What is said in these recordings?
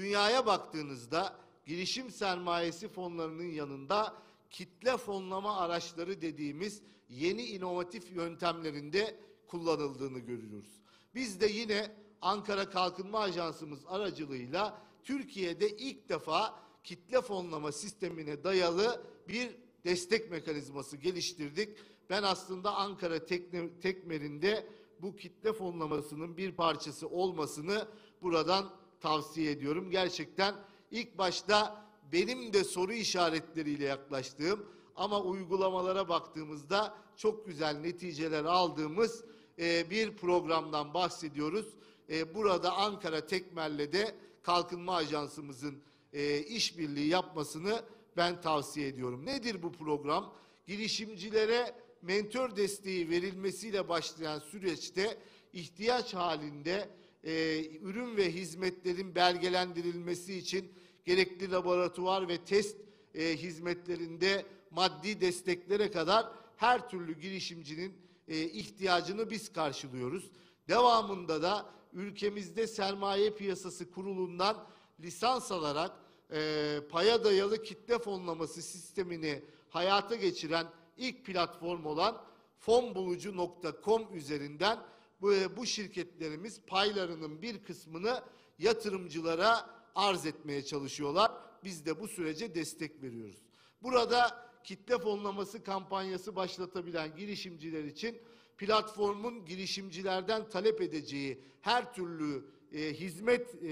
dünyaya baktığınızda girişim sermayesi fonlarının yanında kitle fonlama araçları dediğimiz yeni inovatif yöntemlerinde kullanıldığını görüyoruz. Biz de yine Ankara Kalkınma Ajansımız aracılığıyla Türkiye'de ilk defa kitle fonlama sistemine dayalı bir destek mekanizması geliştirdik. Ben aslında Ankara Tekmer'inde bu kitle fonlamasının bir parçası olmasını buradan tavsiye ediyorum. Gerçekten ilk başta benim de soru işaretleriyle yaklaştığım ama uygulamalara baktığımızda çok güzel neticeler aldığımız bir programdan bahsediyoruz. Burada Ankara Tekmer'le de Kalkınma Ajansımızın işbirliği yapmasını ben tavsiye ediyorum. Nedir bu program? Girişimcilere mentor desteği verilmesiyle başlayan süreçte ihtiyaç halinde ürün ve hizmetlerin belgelendirilmesi için gerekli laboratuvar ve test hizmetlerinde maddi desteklere kadar her türlü girişimcinin ihtiyacını biz karşılıyoruz. Devamında da ülkemizde sermaye piyasası kurulundan lisans alarak paya dayalı kitle fonlaması sistemini hayata geçiren ilk platform olan fonbulucu.com üzerinden bu şirketlerimiz paylarının bir kısmını yatırımcılara arz etmeye çalışıyorlar. Biz de bu sürece destek veriyoruz. Burada kitle fonlaması kampanyası başlatabilen girişimciler için platformun girişimcilerden talep edeceği her türlü hizmet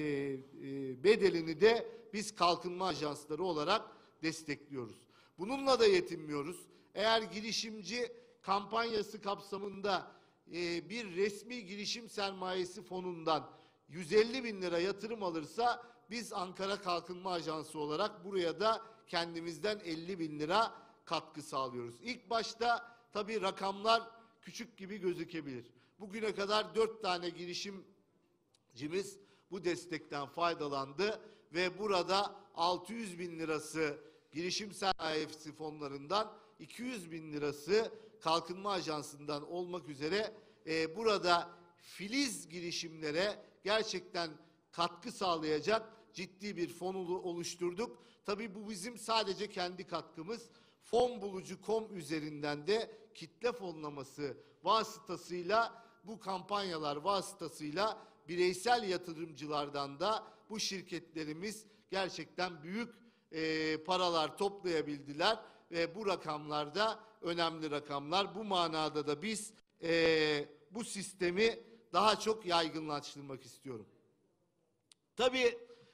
bedelini de biz kalkınma ajansları olarak destekliyoruz. Bununla da yetinmiyoruz. Eğer girişimci kampanyası kapsamında bir resmi girişim sermayesi fonundan 150 bin lira yatırım alırsa biz Ankara Kalkınma Ajansı olarak buraya da kendimizden 50 bin lira katkı sağlıyoruz. İlk başta tabii rakamlar küçük gibi gözükebilir. Bugüne kadar 4 tane girişimcimiz bu destekten faydalandı ve burada 600 bin lirası girişim sermayesi fonlarından, 200 bin lirası Kalkınma Ajansı'ndan olmak üzere burada filiz girişimlere gerçekten katkı sağlayacak ciddi bir fon oluşturduk. Tabii bu bizim sadece kendi katkımız. Fonbulucu.com üzerinden de kitle fonlaması vasıtasıyla, bu kampanyalar vasıtasıyla bireysel yatırımcılardan da bu şirketlerimiz gerçekten büyük paralar toplayabildiler ve bu rakamlar da önemli rakamlar. Bu manada da biz bu sistemi daha çok yaygınlaştırmak istiyorum. Tabii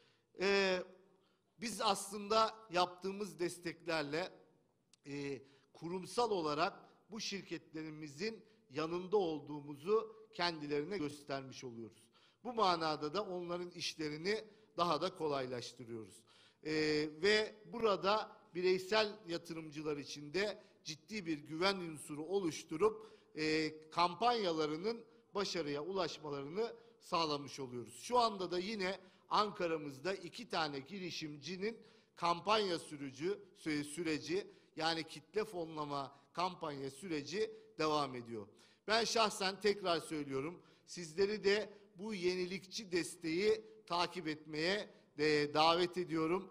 biz aslında yaptığımız desteklerle kurumsal olarak bu şirketlerimizin yanında olduğumuzu kendilerine göstermiş oluyoruz. Bu manada da onların işlerini daha da kolaylaştırıyoruz. Ve burada bireysel yatırımcılar için de ciddi bir güven unsuru oluşturup kampanyalarının başarıya ulaşmalarını sağlamış oluyoruz. Şu anda da yine Ankara'mızda 2 tane girişimcinin kampanya süreci yani kitle fonlama kampanya süreci devam ediyor. Ben şahsen tekrar söylüyorum, sizleri de bu yenilikçi desteği takip etmeye davet ediyorum.